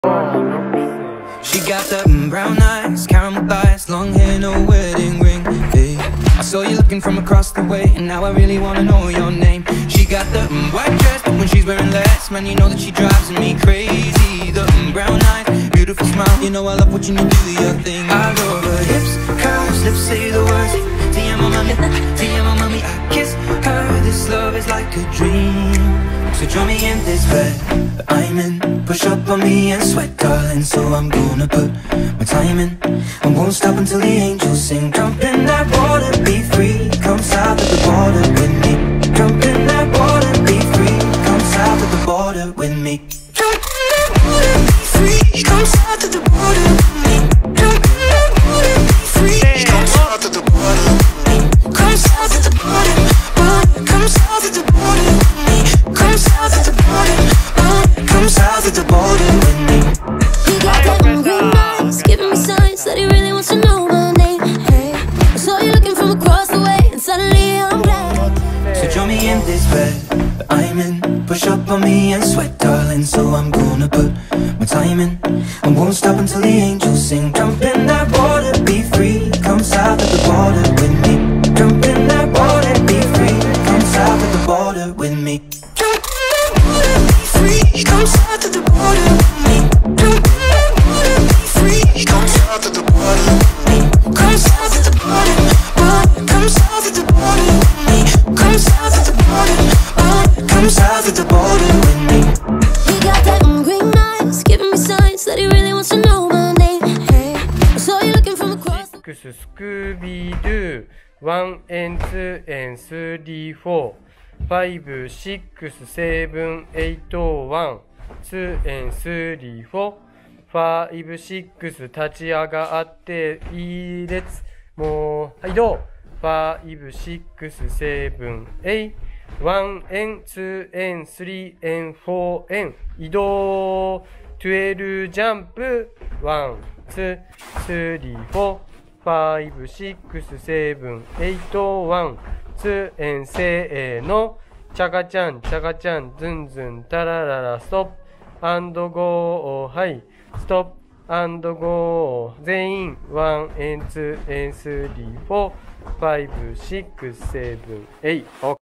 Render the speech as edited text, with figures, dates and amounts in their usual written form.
She got the brown eyes, caramel thighs, long hair, no wedding ring. Hey, I saw you looking from across the way, and now I really wanna know your name. She got the white dress, but when she's wearing less, man, you know that she drives me crazy. The brown eyes, beautiful smile, you know I love watching you do your thing. I love her hips, curves, lips say the words. Te amo mami, I kiss her. This love is like a dream. So join me in this bed that I'm in. Push up on me and sweat, darling. So I'm gonna put my time in. I won't stop until the angels sing. Jump in that water, be free. Come south of the border with me. Jump in that water, be free. Come south of the border with me. Jump in that water, be free. Come south of the border with me. Jump in that water, be free. Come south of the border with me. Come south of the border, come south of the border with me. Come south of the border, come south of the border with me. He got that green eyes, giving me signs that he really wants to know my name. Hey, I saw you looking from across the way, and suddenly I'm glad. So join me in this bed that I'm in. Push up on me and sweat, darling. So I'm gonna put my time in. I won't stop until the angels sing. Jump in that water, be free. Come south of the border with me. Jump in that water, be free. Come south of the border with me. Jump in that water, be free. Come south of the border with me. Jump in that water, be free. Come south of the border with me. Come south of the border, come south of the border with me. Come south of the border, come south of the border with me. He got that green eyes, giving me signs that he really wants to know my name. Hey, I saw you looking from across the way. スクービードゥ1 and 2 and 3 4 5 6 7 8 1 2 and 3 4 5 6立ち上がっていい列もうはいどう5 6 7 8 1 and 2 and 3 and 4 and 移動12ジャンプ1 2 3 4 5 6 7 8 1 2 and せーのチャカチャンチャカチャンズンズンタラララストップアンドゴーはいストップアンドゴー全員1 and 2 and 3 4 5 6 7 8